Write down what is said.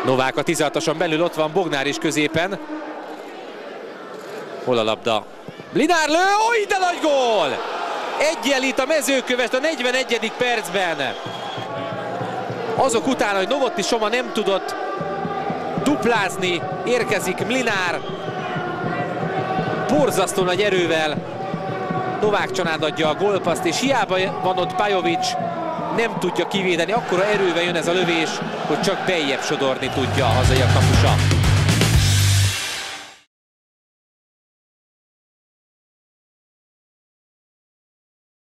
Novák a 16-oson belül, ott van Bognár is középen. Hol a labda? Mlinár lő, oly de nagy gól! Egyenlít a Mezőkövesd a 41. percben. Azok után, hogy Novotny Soma nem tudott duplázni, érkezik Mlinár. Borzasztó nagy erővel Novák Csanád adja a gólpaszt, és hiába van ott Pajovic, nem tudja kivédeni, akkora erővel jön ez a lövés, hogy csak beljebb sodorni tudja a hazaiak kapusa.